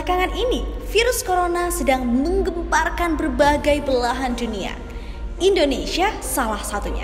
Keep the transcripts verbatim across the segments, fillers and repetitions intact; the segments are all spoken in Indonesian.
Belakangan ini, virus corona sedang menggemparkan berbagai belahan dunia. Indonesia salah satunya.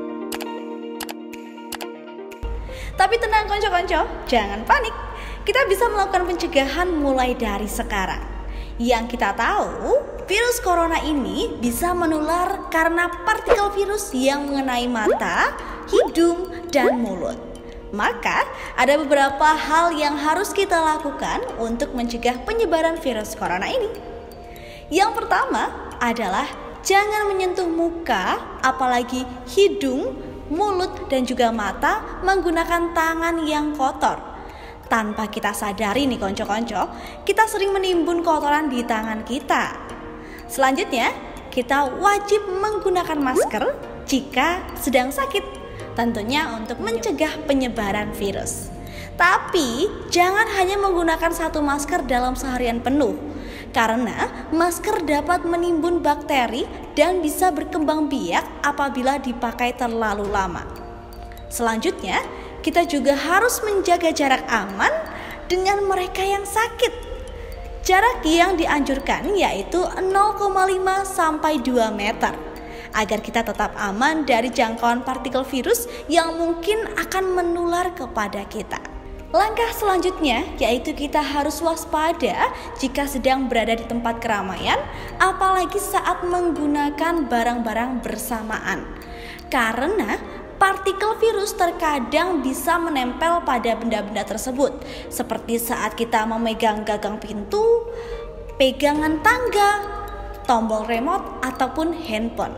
Tapi tenang konco-konco, jangan panik. Kita bisa melakukan pencegahan mulai dari sekarang. Yang kita tahu, virus corona ini bisa menular karena partikel virus yang mengenai mata, hidung, dan mulut. Maka, ada beberapa hal yang harus kita lakukan untuk mencegah penyebaran virus corona ini. Yang pertama adalah jangan menyentuh muka, apalagi hidung, mulut, dan juga mata menggunakan tangan yang kotor. Tanpa kita sadari nih konco-konco, kita sering menimbun kotoran di tangan kita. Selanjutnya, kita wajib menggunakan masker jika sedang sakit. Tentunya untuk mencegah penyebaran virus. Tapi jangan hanya menggunakan satu masker dalam seharian penuh, karena masker dapat menimbun bakteri dan bisa berkembang biak apabila dipakai terlalu lama. Selanjutnya, kita juga harus menjaga jarak aman dengan mereka yang sakit. Jarak yang dianjurkan yaitu nol koma lima sampai dua meter. Agar kita tetap aman dari jangkauan partikel virus yang mungkin akan menular kepada kita. Langkah selanjutnya yaitu kita harus waspada jika sedang berada di tempat keramaian, apalagi saat menggunakan barang-barang bersamaan. Karena partikel virus terkadang bisa menempel pada benda-benda tersebut, seperti saat kita memegang gagang pintu, pegangan tangga, tombol remote, ataupun handphone.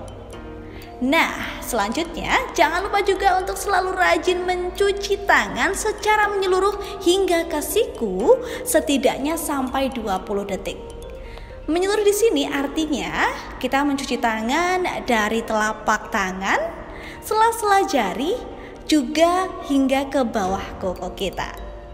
Nah, selanjutnya jangan lupa juga untuk selalu rajin mencuci tangan secara menyeluruh hingga ke siku setidaknya sampai dua puluh detik. Menyeluruh di sini artinya kita mencuci tangan dari telapak tangan, sela-sela jari, juga hingga ke bawah koko kita.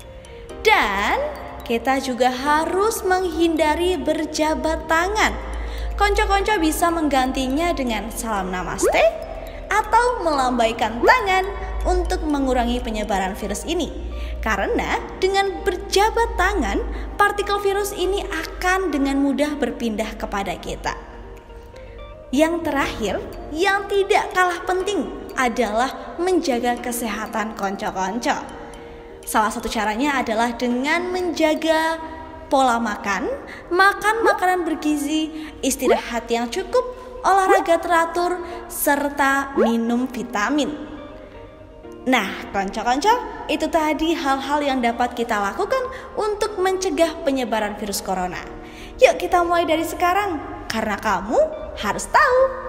Dan kita juga harus menghindari berjabat tangan. Konco-konco bisa menggantinya dengan salam namaste atau melambaikan tangan untuk mengurangi penyebaran virus ini. Karena dengan berjabat tangan, partikel virus ini akan dengan mudah berpindah kepada kita. Yang terakhir, yang tidak kalah penting adalah menjaga kesehatan konco-konco. Salah satu caranya adalah dengan menjaga pola makan, makan makanan bergizi, istirahat yang cukup, olahraga teratur, serta minum vitamin. Nah, konco-konco, itu tadi hal-hal yang dapat kita lakukan untuk mencegah penyebaran virus corona. Yuk kita mulai dari sekarang, karena kamu harus tahu.